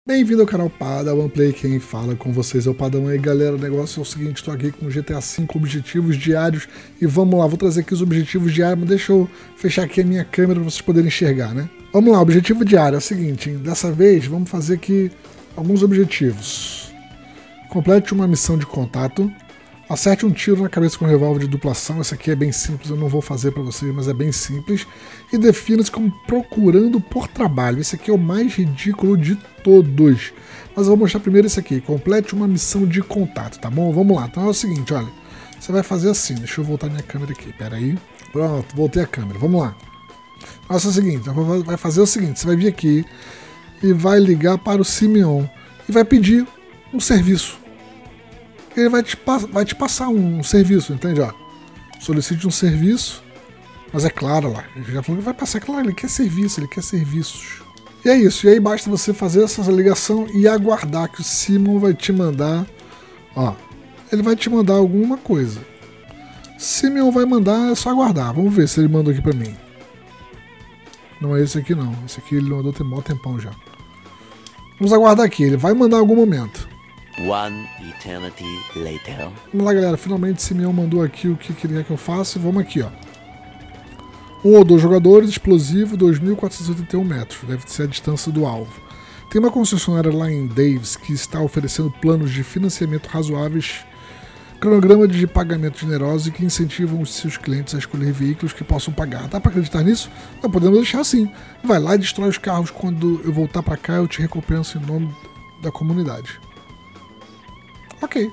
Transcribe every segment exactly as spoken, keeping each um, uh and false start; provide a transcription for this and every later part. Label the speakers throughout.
Speaker 1: Bem-vindo ao canal Padawan Play, quem fala com vocês é o Padawan. E galera, o negócio é o seguinte, estou aqui com o G T A cinco objetivos diários e vamos lá, vou trazer aqui os objetivos diários, mas deixa eu fechar aqui a minha câmera para vocês poderem enxergar, né? Vamos lá, o objetivo diário é o seguinte, hein? Dessa vez vamos fazer aqui alguns objetivos. Complete uma missão de contato, acerte um tiro na cabeça com um revólver de dupla ação. Esse aqui é bem simples, eu não vou fazer para vocês, mas é bem simples. E defina-se como procurando por trabalho. Esse aqui é o mais ridículo de todos. Mas eu vou mostrar primeiro esse aqui. Complete uma missão de contato, tá bom? Vamos lá. Então é o seguinte, olha. Você vai fazer assim. Deixa eu voltar minha câmera aqui. Pera aí. Pronto, voltei a câmera. Vamos lá. Nossa, é o seguinte. Vai fazer o seguinte. Você vai vir aqui e vai ligar para o Simeon. E vai pedir um serviço. Ele vai te, vai te passar um serviço, entende? Ó, solicite um serviço, mas é claro lá, ele já falou que vai passar, claro, ele quer serviço, ele quer serviços. E é isso, e aí basta você fazer essa ligação e aguardar que o Simon vai te mandar, ó, ele vai te mandar alguma coisa. Simon vai mandar, é só aguardar, vamos ver se ele mandou aqui pra mim. Não é esse aqui não, esse aqui ele mandou tem mó tempão já. Vamos aguardar aqui, ele vai mandar em algum momento.
Speaker 2: One eternity later.
Speaker 1: Vamos lá, galera. Finalmente, Simeon mandou aqui o que queria que eu faça. Vamos aqui, ó. Um ou dois jogadores, explosivo, dois mil quatrocentos e oitenta e um metros. Deve ser a distância do alvo. Tem uma concessionária lá em Davis que está oferecendo planos de financiamento razoáveis, cronograma de pagamento generoso e que incentivam os seus clientes a escolher veículos que possam pagar. Dá para acreditar nisso? Não podemos deixar assim. Vai lá e destrói os carros. Quando eu voltar para cá, eu te recompenso em nome da comunidade. Ok.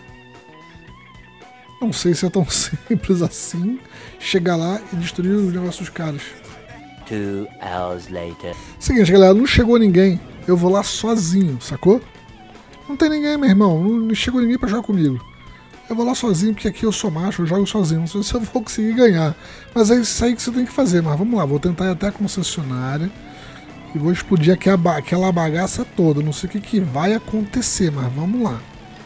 Speaker 1: Não sei se é tão simples assim chegar lá e destruir os negócios dos caras.
Speaker 2: Two hours later.
Speaker 1: Seguinte, galera, não chegou ninguém. Eu vou lá sozinho, sacou? Não tem ninguém, meu irmão. Não chegou ninguém pra jogar comigo. Eu vou lá sozinho, porque aqui eu sou macho, eu jogo sozinho. Não sei se eu vou conseguir ganhar. Mas é isso aí que você tem que fazer. Mas vamos lá, vou tentar ir até a concessionária e vou explodir aqui a ba aquela bagaça toda. Não sei o que, que vai acontecer, mas vamos lá.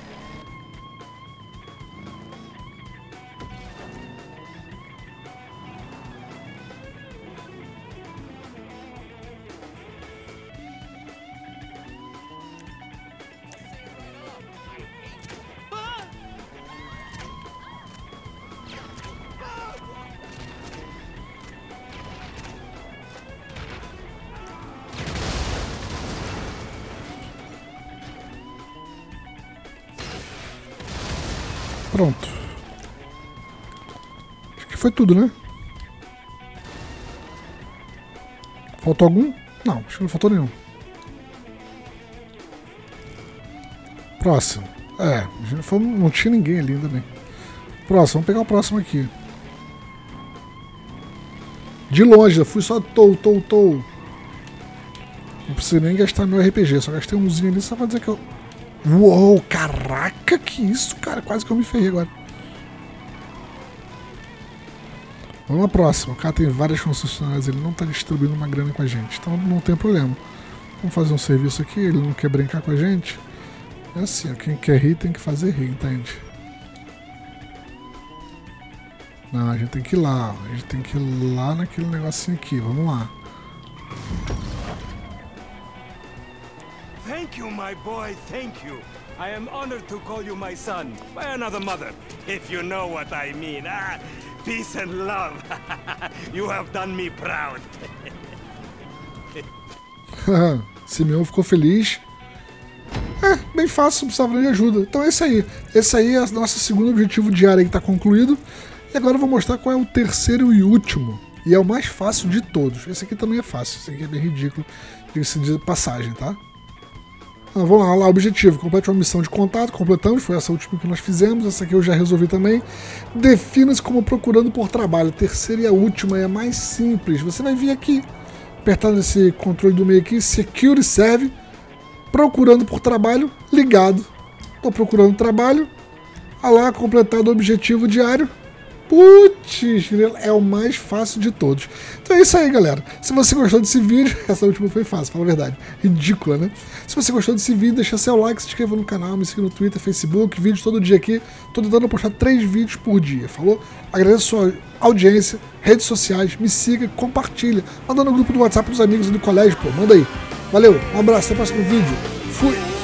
Speaker 1: Pronto. Acho que foi tudo, né? Faltou algum? Não, acho que não faltou nenhum. Próximo. É, não tinha ninguém ali ainda bem. Próximo, vamos pegar o próximo aqui. De longe, eu fui só tou, tou, tou. Não precisei nem gastar meu R P G, só gastei umzinho ali só pra dizer que eu... Uou, caraca, que isso, cara, quase que eu me ferrei agora. Vamos à próxima. O cara tem várias concessionárias, ele não tá distribuindo uma grana com a gente, então não tem problema. Vamos fazer um serviço aqui, ele não quer brincar com a gente. É assim, ó, quem quer rir tem que fazer rir, entende? Não, a gente tem que ir lá, ó. A gente tem que ir lá naquele negocinho aqui, vamos lá.
Speaker 3: Thank you, my boy, thank you. I am honored to call you my son by another mother, if you know what I mean. Ah, peace and love. You have done me proud.
Speaker 1: Simeon ficou feliz. É, bem fácil, não precisava nem de ajuda. Então é isso aí. Esse aí é o nosso segundo objetivo diário que está concluído. E agora eu vou mostrar qual é o terceiro e último. E é o mais fácil de todos. Esse aqui também é fácil. Esse aqui é bem ridículo. Diga-se de passagem, tá? Ah, vamos lá, lá, objetivo, complete uma missão de contato, completamos, foi essa última que nós fizemos, essa aqui eu já resolvi também. Defina-se como procurando por trabalho, a terceira e a última é a mais simples, você vai vir aqui, apertar nesse controle do meio aqui, Security Serve, procurando por trabalho, ligado. Estou procurando trabalho, olha lá, completado o objetivo diário. Putz, é o mais fácil de todos. Então é isso aí, galera. Se você gostou desse vídeo, essa última foi fácil, fala a verdade. Ridícula, né? Se você gostou desse vídeo, deixa seu like, se inscreva no canal, me siga no Twitter, Facebook, vídeos todo dia aqui. Tô tentando postar três vídeos por dia, falou? Agradeço a sua audiência, redes sociais, me siga, compartilha. Manda no grupo do WhatsApp dos amigos e do colégio, pô, manda aí. Valeu, um abraço, até o próximo vídeo. Fui!